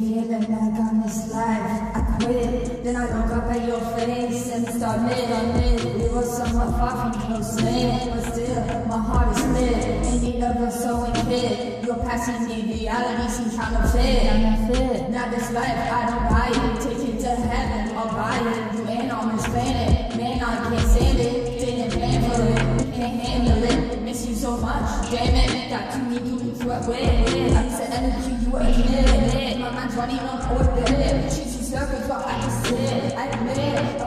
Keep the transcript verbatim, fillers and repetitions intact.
feeling like on this life. I quit, then I look up at your face and start mid on mid. We were somewhat far from close, man, but still, my heart is split. In need of a sewing kit. You're passing me, reality seems counterfeit. Now this life, I don't buy it. Take it to heaven, I'll buy it. You ain't on this planet, man, I can't stand it. Didn't plan for it, can't handle it. Miss you so much, damn it. Got too many people to work with. I'm the energy you admit. My mind's running on orbit. She's you circles while I can sit. I admit it.